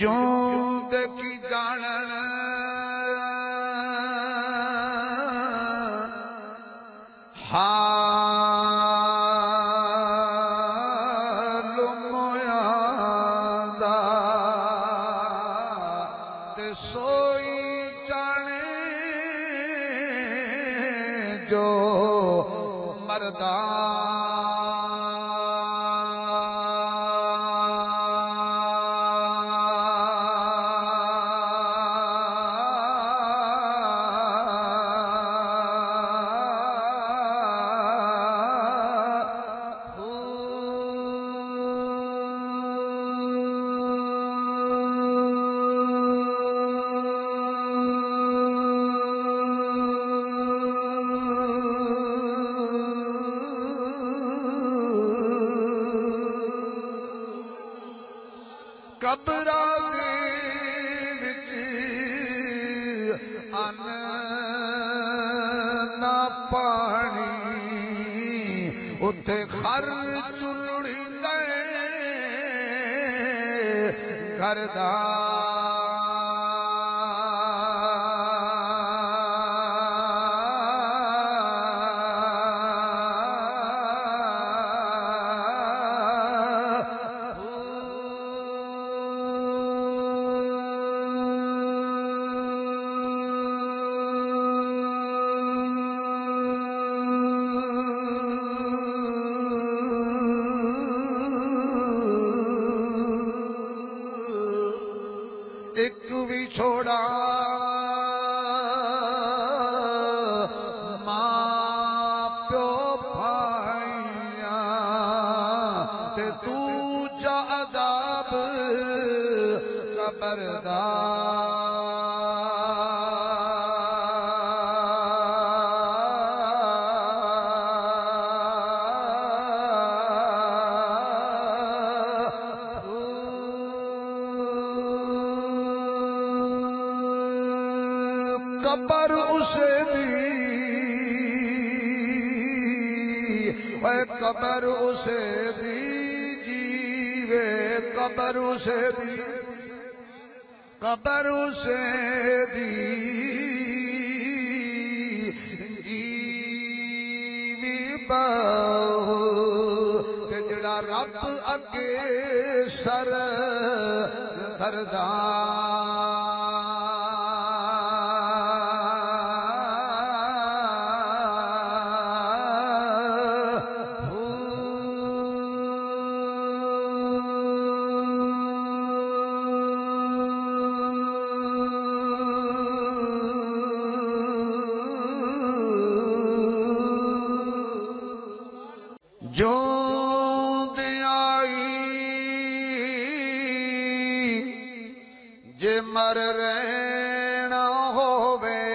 جوں دے کی جانن حال مویاں دا تے سوئی جانے جو مردان اتھے خر چلڑی دے گھر دا چھوڑا ماں پیو بھائیاں تے تو جا عذاب قبر دا قبر اسے دی اے قبر اسے دی جیوے قبر اسے دی قبر اسے دی جیوی باہو تے جڑا رب اگے سر دردان جو جے مر رہنا ہووے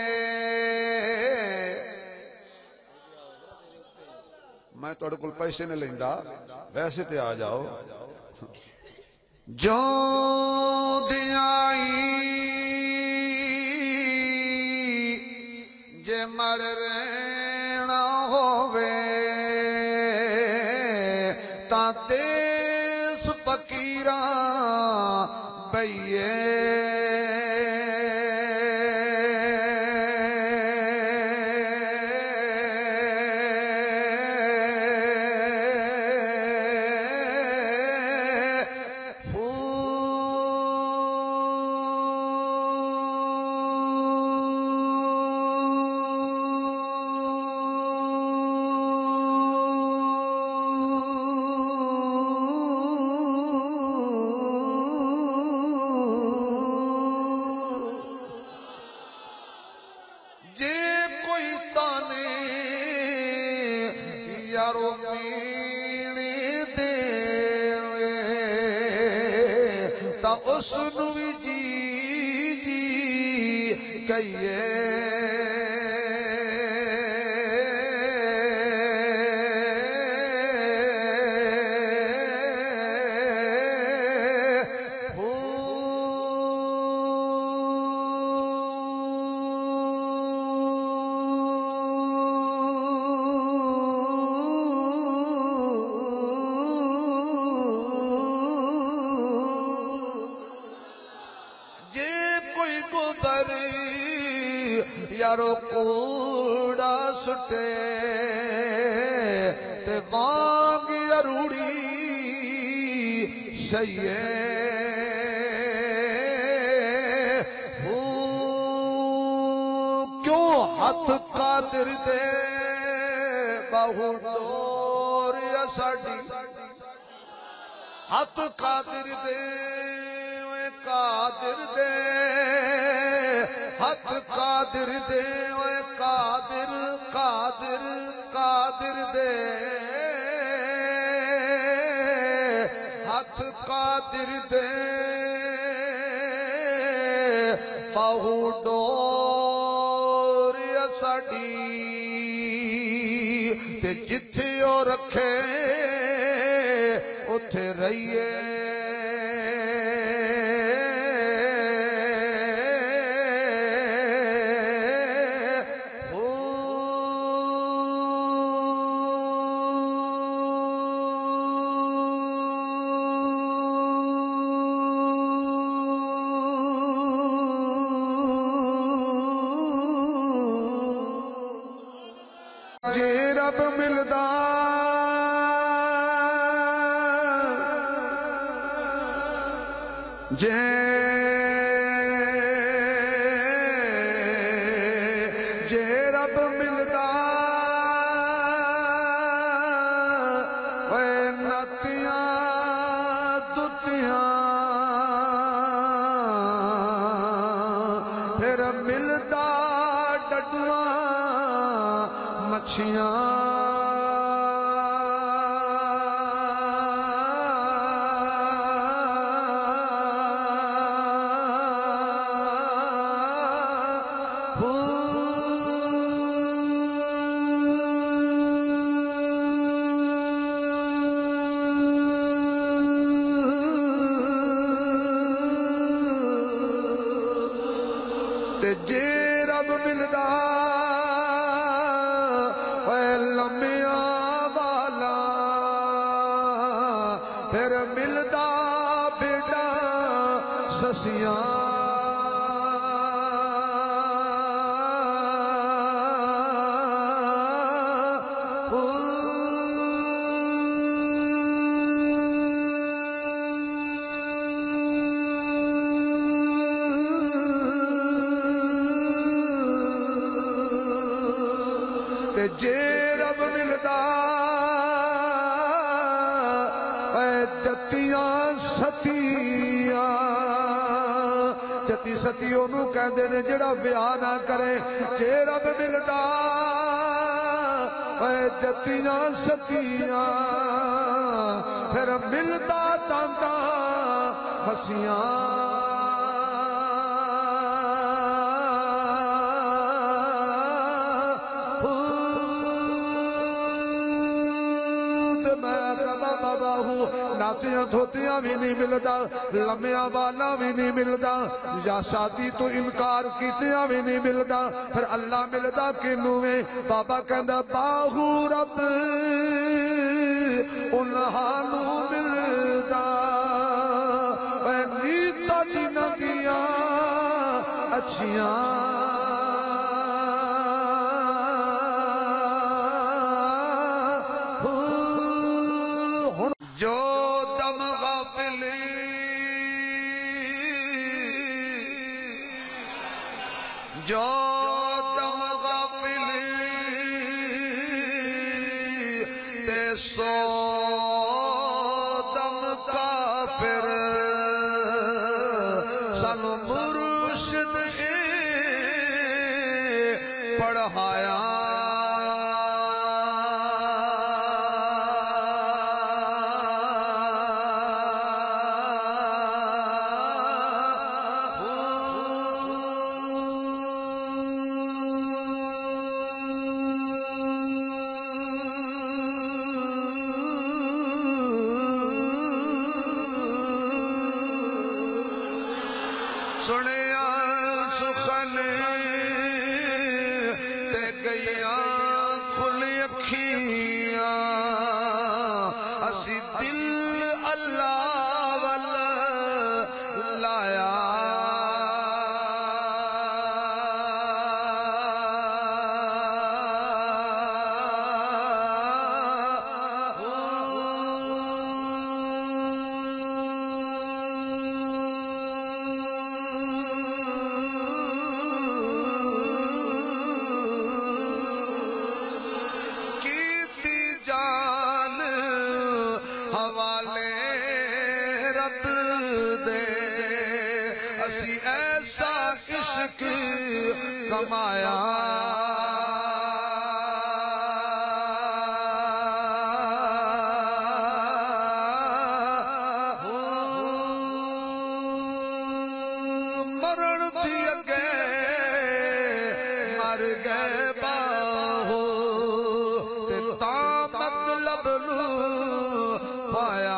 میں توڑے کل پیسے نہیں لیندا ویسے تے آ جاؤ جو دیائی جے مر رہنا ہووے تا دیس فقیراں بھئیے یارو مینے دے تا اس نو بھی جی جی کہیے پر یارو کوڑا سٹے تے وانگ اروڑی شیئے کیوں ہاتھ قادر دے باہو ڈور یا ساڑی ہاتھ قادر دے قادر دے ہاتھ قادر دے قادر قادر قادر دے ہاتھ قادر دے باہو ڈور یا ساڑی تے جتھے او رکھے اتھے رہیے جے رب ملدا جے رب ملدا اے نتیاں دتیاں پھر ملدا ڈڈواں مچھیاں تے جے رب ملدا اے لمیاں والا پھر ملدا بیٹا سسیاں جے رب ملدا اے جتیاں ستیاں جتی ستی انہوں کہندے نے جڑا بیاہ نہ کرے جے رب ملدا اے جتیاں ستیاں پھر ملدا تاندا ہسیاں ناتیاں دھوتیاں بھی نہیں ملدا لمیاں والا بھی نہیں ملدا یا شادی تو انکار کیتیاں بھی نہیں ملدا پھر اللہ ملدا کنوں ہے بابا کہندا باہو رب انہاں نوں ملدا اے نیتا جنہاں دیاں اچھیاں جو دم غافلی جو دم غافلی تے سو دم کافر سانو مرشد پڑھایا سنیا سخن تے گئیاں کھلی اکھیاں اسی دل اللہ وال لایا رزق کمایا مرن دی اگے مر گئے باہو تے تاں مطلب نو پایا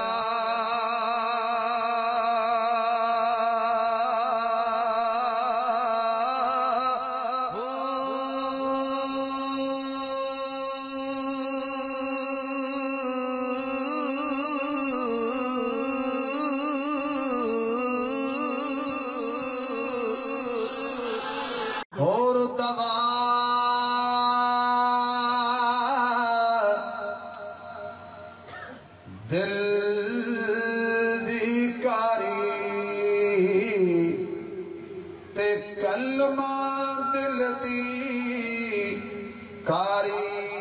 اور دوا دل دی کاری تے کلمہ دل دی کاری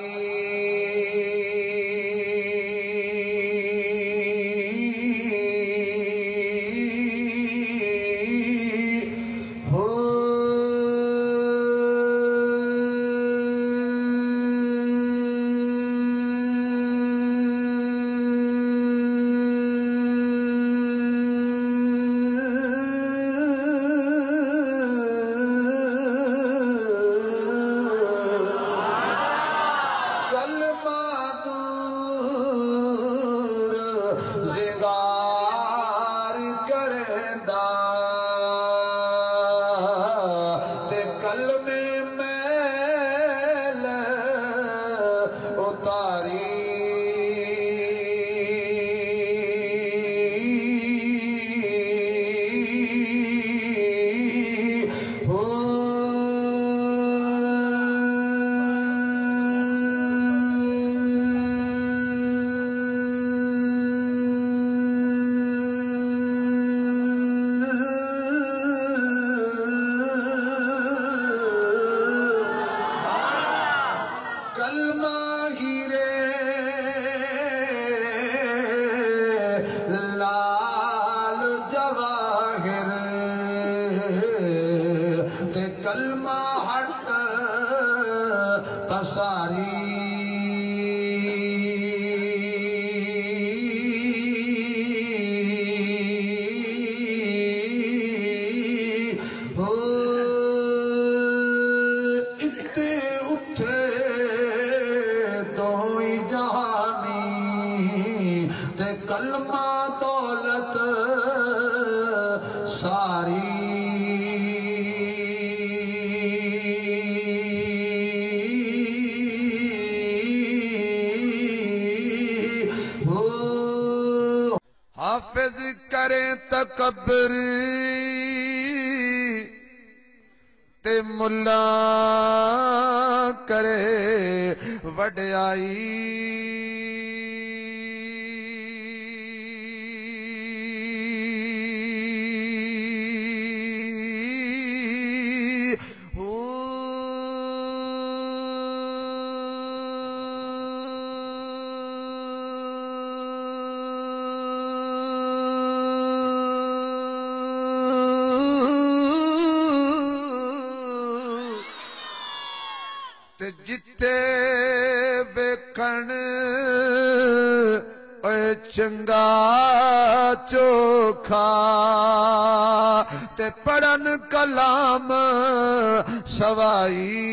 کلمہ ہٹ پساری اتے اٹھے دوئی جہانی تے کلمہ دولت ساری حافظ کریں تکبر تے ملا کرے وڈیائی جتے ویکھن اے چنگا چوکھا تے پڑھن کلام سوائی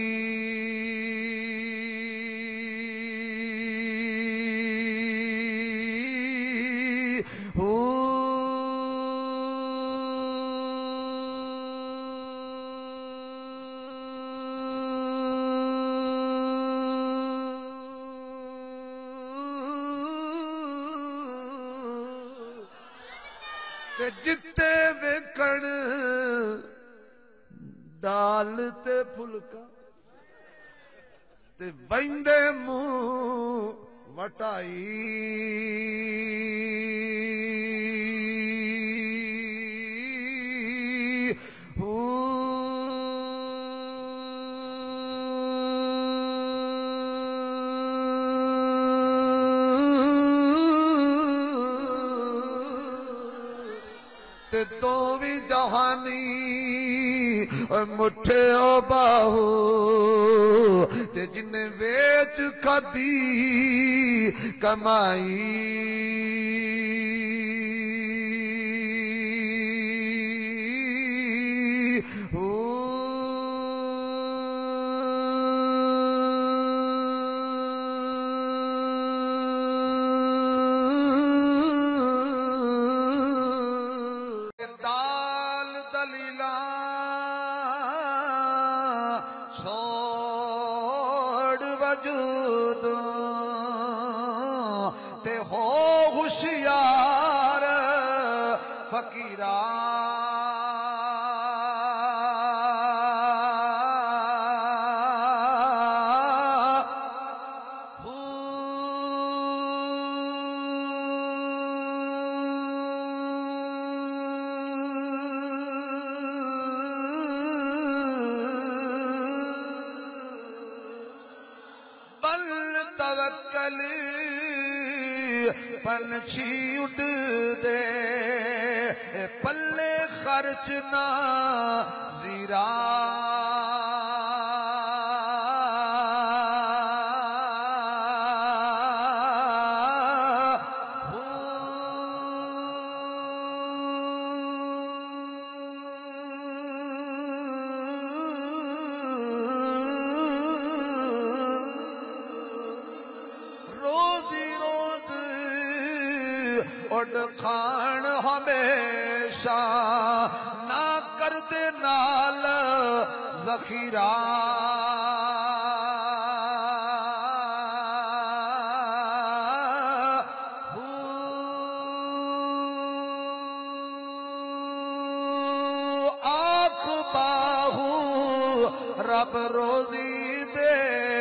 جتے ویکھن دال تے پھلکا تے بندے منہ وٹائی تے تو بھی جہانی مٹھے او باہو تے جن ویچ کھدی کمائی تے ہو ہوشیار فقیرا پنچھی اڑ دے پلے خرچ نہ زیرا اڈ کھان ہمیشہ نہ کر دے نال ذخیرہ آنکھ باہو رب روزی دے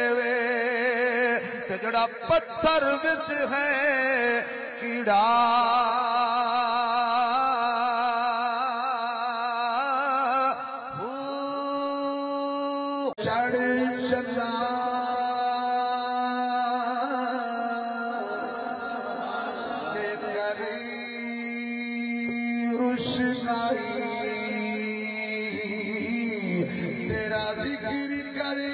تے جڑا پتھر وچ ہے کیڑا چڑھ چلا تے کری روشنائی تیرا ذکر کرے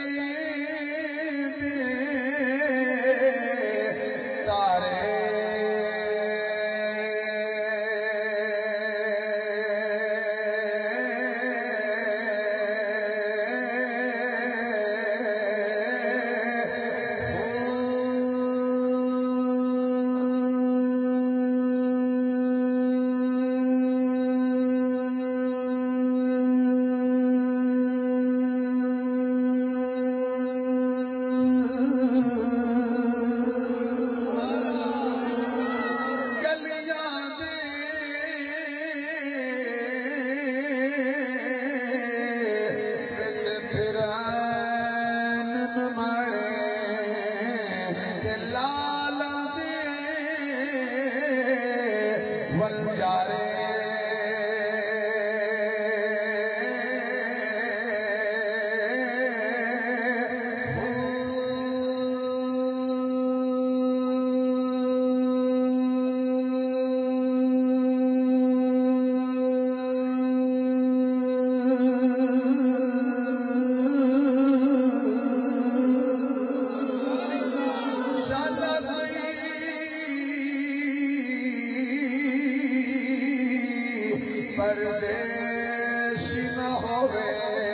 پردیس نہ ہوئے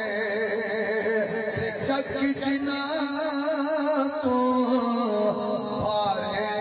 جگ جنا تو پارے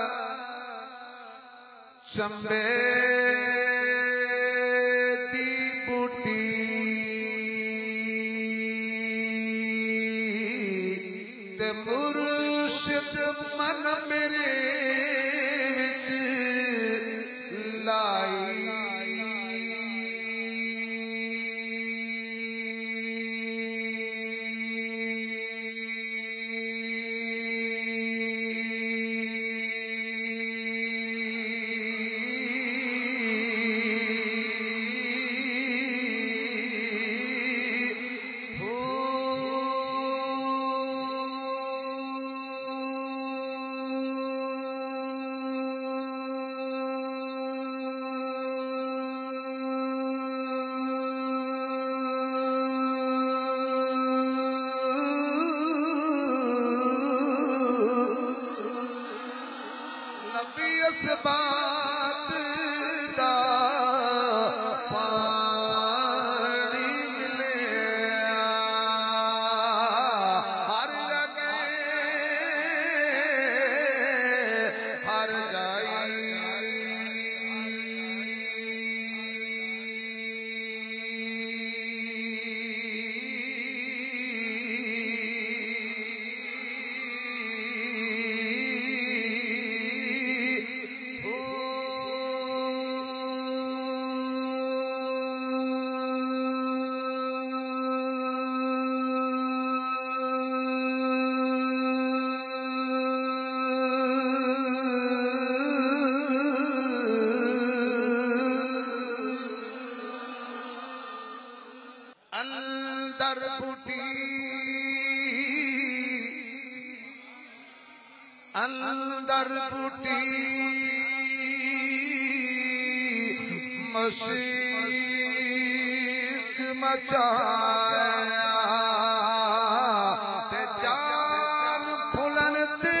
چمبے دی اندر بوٹی مشیق مچایا تے جان پھلن تے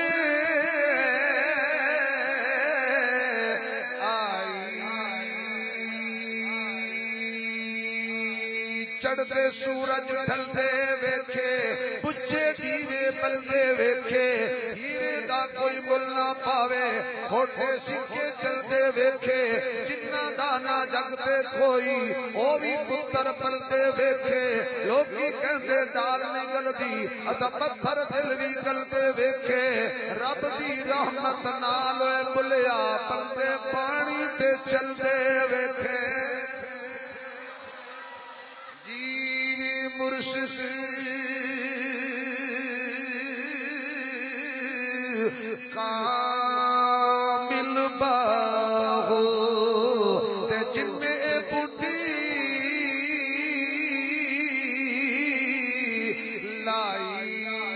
چڑھتے سورج ڈھلتے ویکھے بجے دیوے بلدے ویکھے ہیرے دا کوئی مل نہ پاوے کھوٹے سکے چلتے ویکھے جتنا دانا جگتے کوئی او بھی پتر پلتے ویکھے لوگی کہندے ڈال نگل دی اتا پتھر دل بھی گلتے ویکھے رب دی رحمت نالوے بلیا پلتے پانی تے چلتے ویکھے جیوی مرشد کامل باغو تے جنے بوٹی لائی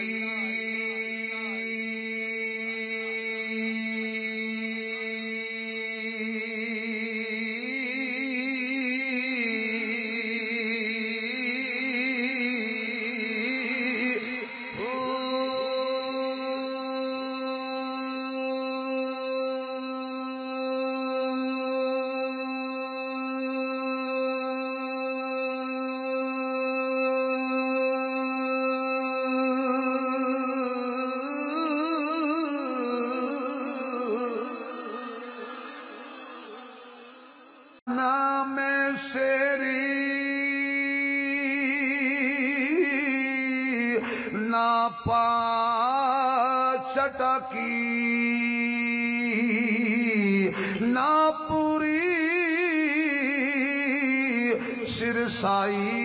نام شیری نا پا چٹکی نا پوری شرسائی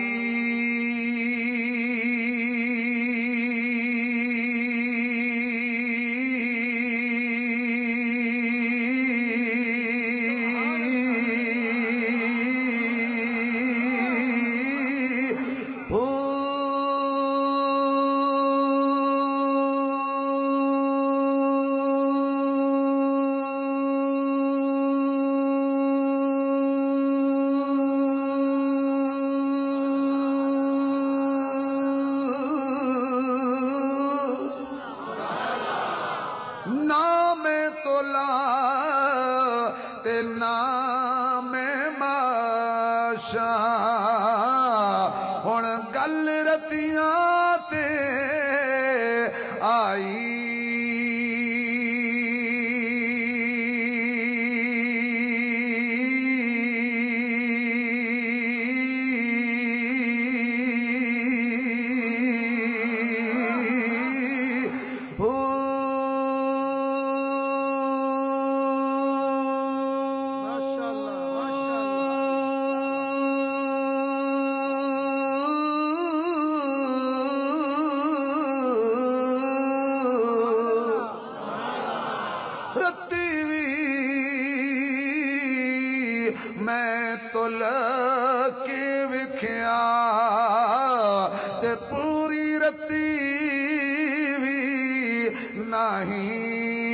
نام تولا تے نام ماشا ہن گل رتیاں تے آئی رتی وی میں تل کے وکھیا تے پوری رتی وی نہیں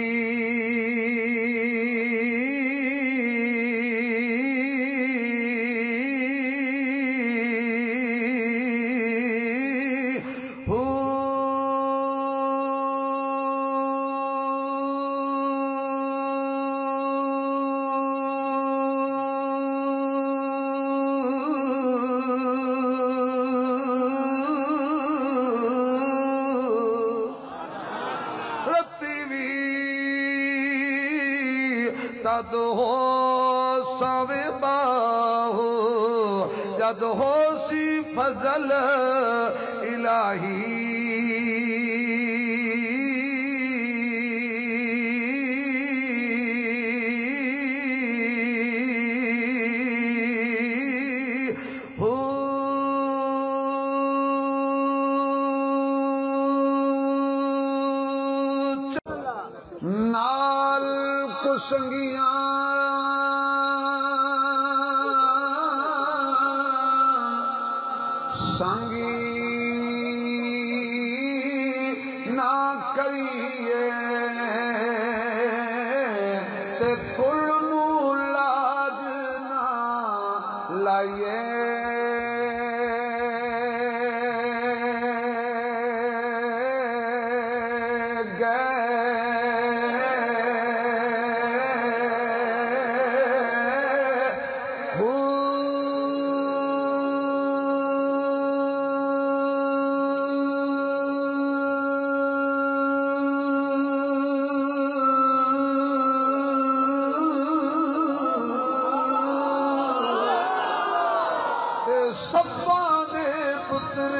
تد ہو سوے باہو جد ہو سی فضل الہی نال کسنگیاں سنگی نہ کریے تے کل نو لاگ نہ لائیے سباں دے پتر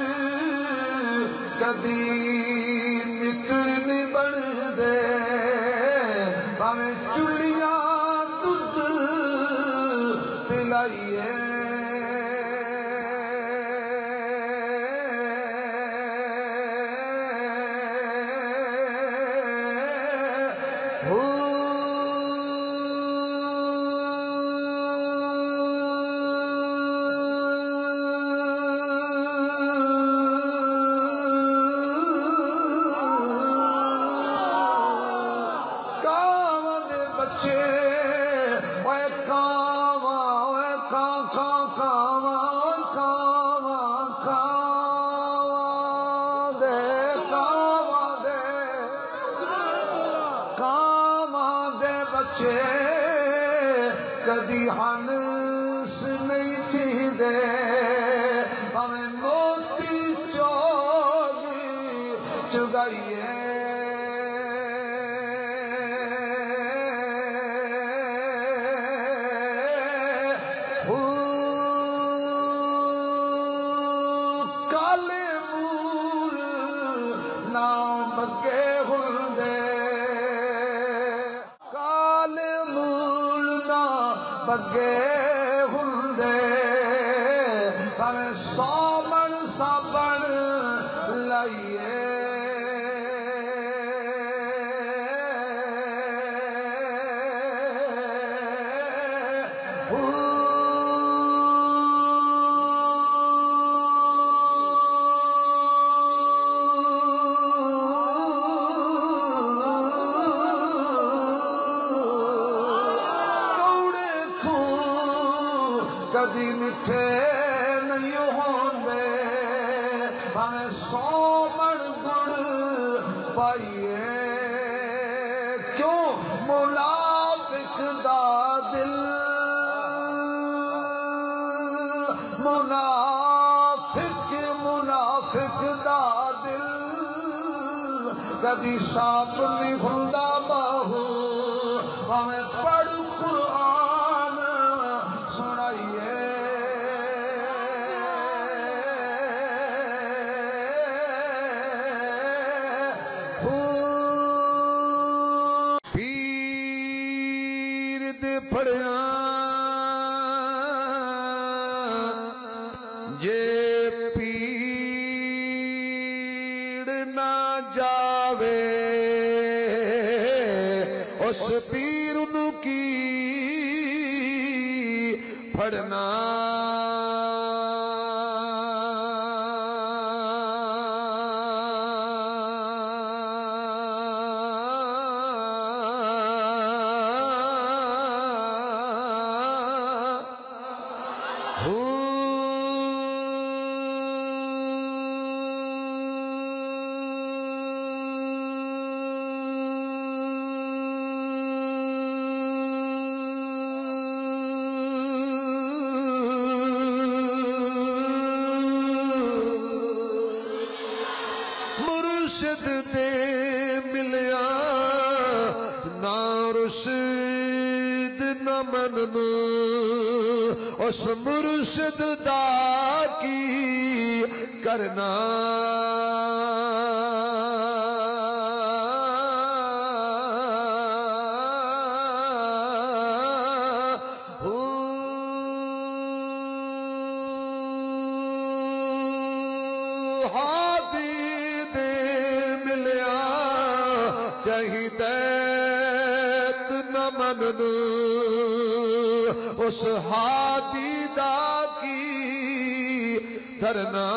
کدی متر نہیں بن دے بھاویں چلیاں دودھ پلائیے کدی ہنس نہیں تھی دے ہمیں موتی چوگی چگائیے کالے مول نہ بگے ہندے کالے مول نہ بگے ہندے ہمیں سومن سابن لائیے کدی میٹھے نہیں ہوندے بھاویں 100 من گڑ پائیے کیوں منافق دا دل منافق دا دل کدی صاف نہیں ہوندا باہو بھاویں پڑھ قرآن سنائیے پیر دے پڑیاں جے پیڑ نہ جاوے اس پیر نو کی پڑھنا مرشد دے ملیا نہ رشد نہ منن اس مرشد دا کی کرنا ہدایت نہ منن اس ہادی دا کی ڈرنا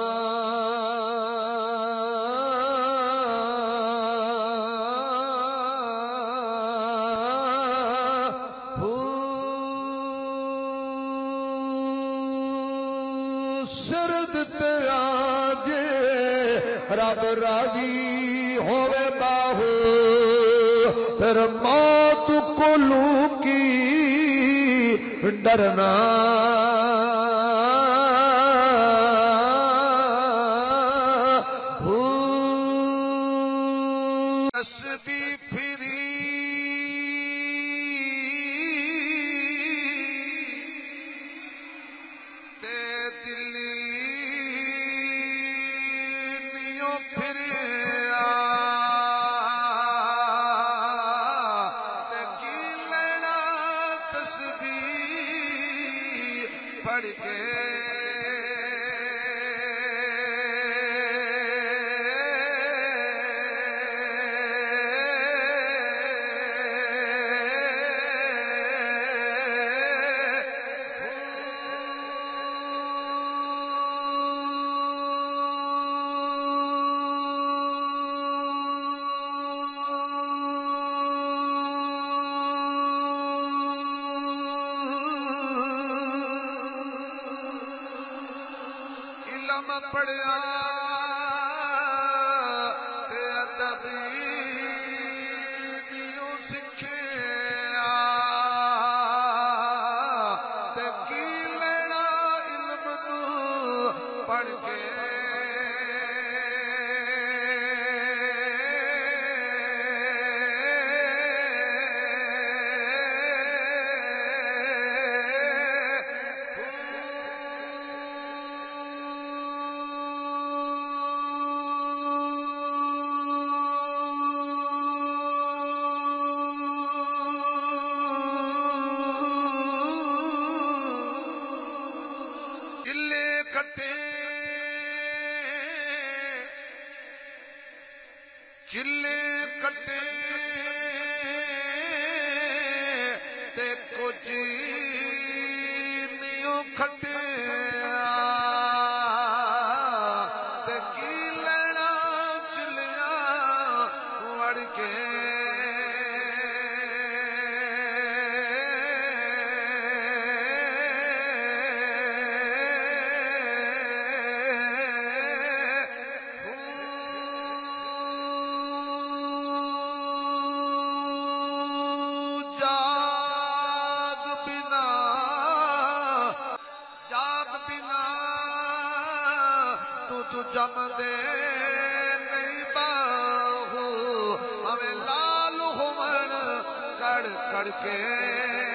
سرد تے آگے رب راضی ہوئے باہو پھر موت کو لوں کی ڈرنا تسبیح پھری تے دلی نیوں پھریا تے کی لینا تسبیح پڑھ کے علم پڑھیا تے ادب دیوں سکھیا تے کی لینا علم نوں پڑھ کے چلے کٹے تے کچھ نیوں کھٹیا تے کی لینا چلیا وڑ کے تو جم دے نہیں باہو ہمیں لال ہومن کڑ کڑ کے